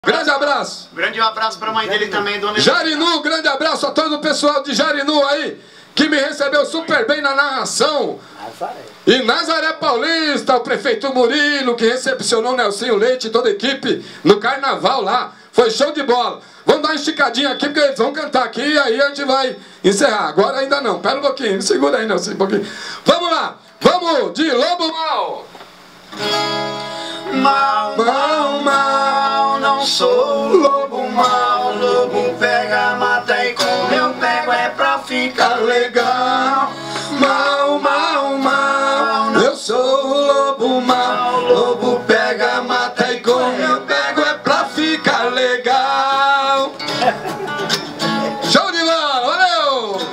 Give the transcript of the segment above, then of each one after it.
Grande abraço. Grande abraço pra mãe dele também, dona Jarinu, grande abraço a todo o pessoal de Jarinu aí, que me recebeu super bem na narração. E Nazaré Paulista, o prefeito Murilo, que recepcionou o Nelsinho Leite e toda a equipe no carnaval lá. Foi show de bola. Vamos dar uma esticadinha aqui, porque eles vão cantar aqui e aí a gente vai encerrar. Agora ainda não, pera um pouquinho, segura aí, Nelsinho, um pouquinho. Vamos lá, vamos de Lobo Mau. Mau, mau, mau, não sou lobo mau. Lobo pega, mata e come, eu pego é pra ficar legal. Mau, mau, mau, eu sou o lobo mau. Lobo pega, mata e come, eu pego é pra ficar legal. Show de bola, valeu!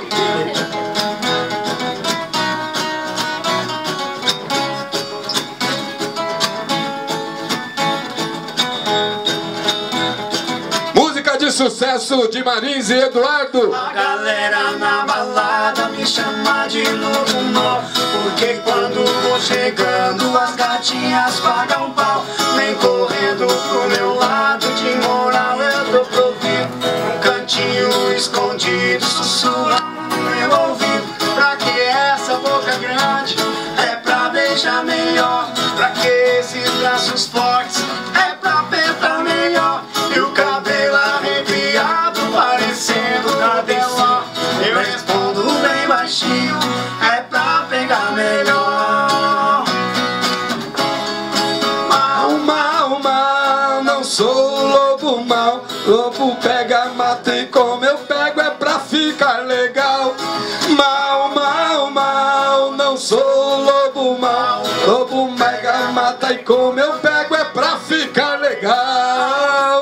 Música de sucesso de Marins e Eduardo. A galera na balada me chama de lobo mau, porque quando vou chegando as gatinhas pagam pau. Vem correndo pro meu lado, de moral eu tô pro ouvido. Um cantinho escondido, sussurrando no meu ouvido. Pra que essa boca grande? É pra beijar melhor. Pra que esses braços fortes? É pra apertar melhor. E o cabelo arrepiado parecendo cabelão. Eu respondo bem baixinho, é pra pegar melhor. Mau, mau, mau, não sou lobo mau. Lobo pega, mata e come, eu pego é pra ficar legal. Mau, mau, mau, não sou lobo mau. Lobo pega, mata e come, eu pego é pra ficar legal.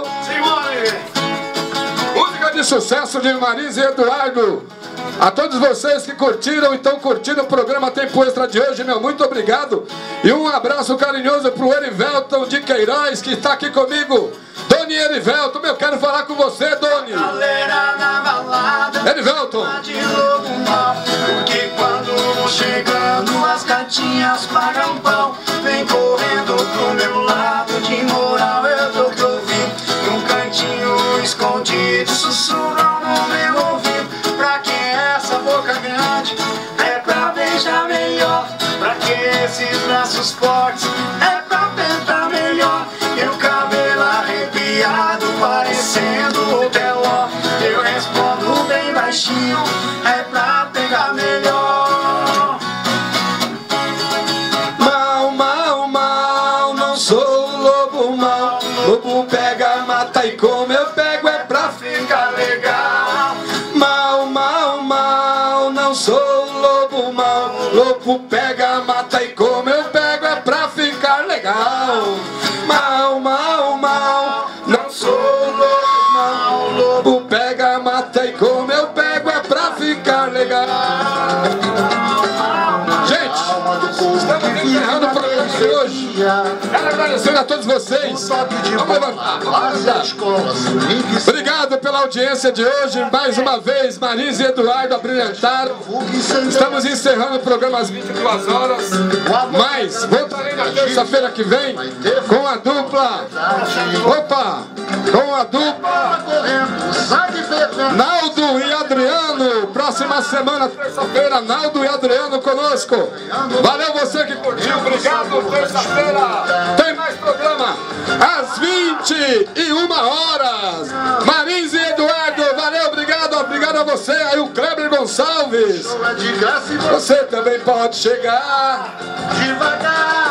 Música de sucesso de Marins e Eduardo. A todos vocês que curtiram e estão curtindo o programa Tempo Extra de hoje, meu muito obrigado. E um abraço carinhoso pro Erivelton de Queiroz, que está aqui comigo. Doni Erivelton, eu quero falar com você, Doni. Galera na balada, Erivelton. de lobo mau, porque quando vou chegando as gatinhas pagam pau. Vem correndo pro meu lado, de moral eu tô pro ouvido. Num cantinho escondido, sussurram no meu ouvido. Pra que essa boca grande? É pra beijar melhor. Pra que esses braços fortes? É pra apertar melhor. E o cabelo arrepiado parecendo o teló. Eu respondo bem baixinho, é pra pegar melhor. Mau, mau, mau, não sou lobo mau. Lobo pega, mata e come, eu pego é pra ficar legal. Mau, mau, mau, não sou lobo mau. Lobo pega, mata e come, eu pego é pra ficar legal. Mau, mau, mau, não sou lobo mau. Lobo pega, mata e come, eu pego é pra ficar legal. Gente, estamos encerrando o programa de hoje. Quero agradecer a todos vocês. Vamos levantar. Obrigado pela audiência de hoje. Mais uma vez, Marins e Eduardo abrilhantaram. Estamos encerrando o programa às 22 horas. Mas voltarei na terça-feira que vem com a dupla. Opa! Com a dupla Naldo e Adriano. Próxima semana, terça-feira, Naldo e Adriano conosco. Valeu você que curtiu. Obrigado. Terça-feira tem mais programa às 21 horas. Marins e Eduardo, valeu, obrigado, obrigado a você. Aí o Kleber Gonçalves. Você também pode chegar Devagar.